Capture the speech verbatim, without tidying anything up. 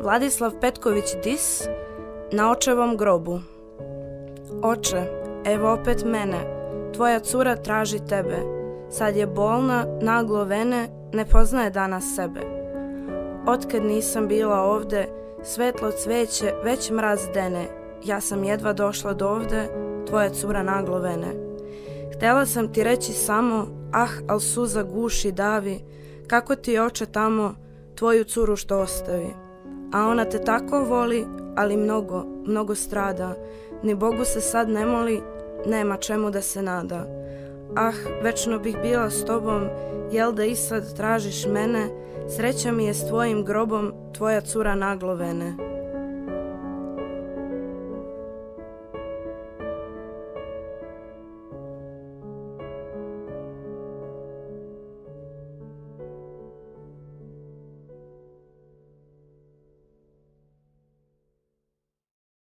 Vladislav Petković Dis na očevom grobu. Oče, evo opet mene, tvoja cura traži tebe. Sad je bolna, naglo vene, ne poznaje danas sebe. Otkad nisam bila ovde, svetlo cveće, već mraz dene. Ja sam jedva došla do ovde, tvoja cura naglo vene. Htela sam ti reći samo, ah, al suza guši davi, kako ti oče tamo tvoju curu što ostavi. A ona te tako voli, ali mnogo, mnogo strada. Ni Bogu se sad ne moli, nema čemu da se nada. Ah, večno bih bila s tobom, jel da i sad tražiš mene? Sreća mi je s tvojim grobom, tvoja cura naglo vene.